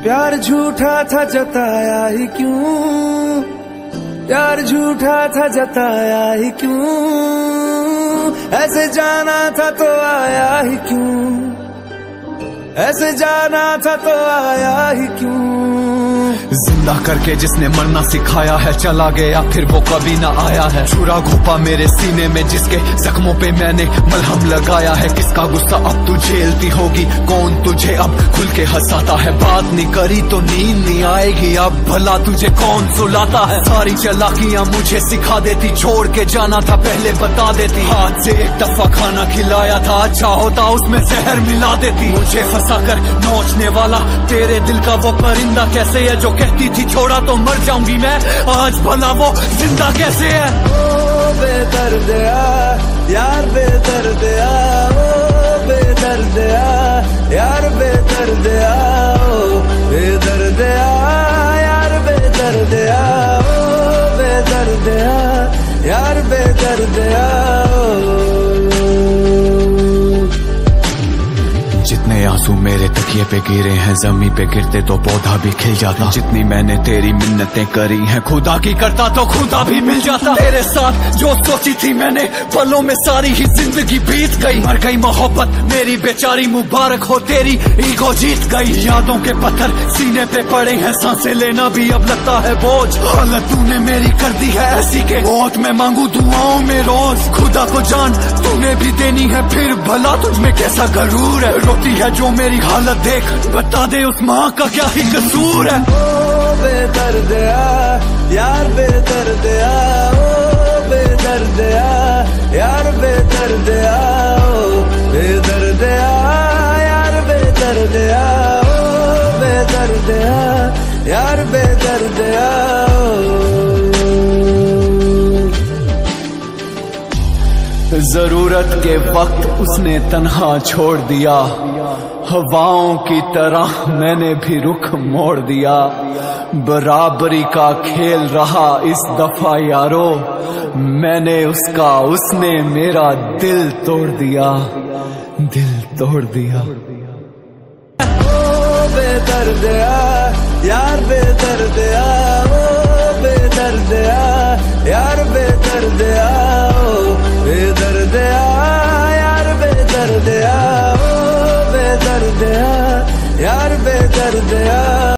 प्यार झूठा था जताया ही क्यों, प्यार झूठा था जताया ही क्यों, ऐसे जाना था तो आया ही क्यों, ऐसे जाना था तो आया ही क्यों। जिंदा करके जिसने मरना सिखाया है, चला गया फिर वो कभी ना आया है। छुरा घोपा मेरे सीने में जिसके जख्मों पे मैंने मलहम लगाया है। किसका गुस्सा अब तू झेलती होगी, कौन तुझे अब खुल के हंसाता है। बात नहीं करी तो नींद नहीं आएगी, अब भला तुझे कौन सुलाता है। सारी चालाकियां मुझे सिखा देती, छोड़ के जाना था पहले बता देती। हाथ से एक दफा खाना खिलाया था, अच्छा होता उसमें जहर मिला देती। मुझे फंसा कर नोचने वाला तेरे दिल का वो परिंदा कैसे है, जो कहती थी छोड़ा तो मर जाऊंगी मैं, आज भला वो जिंदा कैसे है। ओ बेदर्दिया यार बेदर्दिया, ओ बेदर्दिया यार बेदर्दिया, ओ बेदर्दिया यार बेदर्दिया, ओ बेदर्दिया यार बेदर्दिया। जितने आंसू मेरे तकिए पे गिरे हैं, जमी पे गिरते तो पौधा भी खिल जाता। जितनी मैंने तेरी मिन्नतें करी हैं, खुदा की करता तो खुदा भी मिल जाता। तेरे साथ जो सोची थी मैंने पलों में सारी ही जिंदगी बीत गई। मर गई मोहब्बत मेरी बेचारी, मुबारक हो तेरी ईगो जीत गई। यादों के पत्थर सीने पे पड़े हैं, सांसें लेना भी अब लगता है बोझ। हालत तूने मेरी कर दी है ऐसी के वोट मैं मांगू दुआओं में रोज। खुदा को जान तूने भी देनी है, फिर भला तुझ में कैसा गरूर है। रोती है जो मेरी हालत देख, बता दे उस माँ का क्या ही कसूर है। ओ बेदर्दिया यार बेदर्दिया, ओ बेदर्दिया यार बेदर्दिया, ओ बेदर्दिया यार बेदर्दिया, ओ बेदर्दिया यार बेदर्दिया। जरूरत के वक्त उसने तन्हा छोड़ दिया, हवाओं की तरह मैंने भी रुख मोड़ दिया। बराबरी का खेल रहा इस दफा यारो, मैंने उसका उसने मेरा दिल तोड़ दिया, दिल तोड़ दिया। ओ बेदर्दिया यार बेदर्दिया,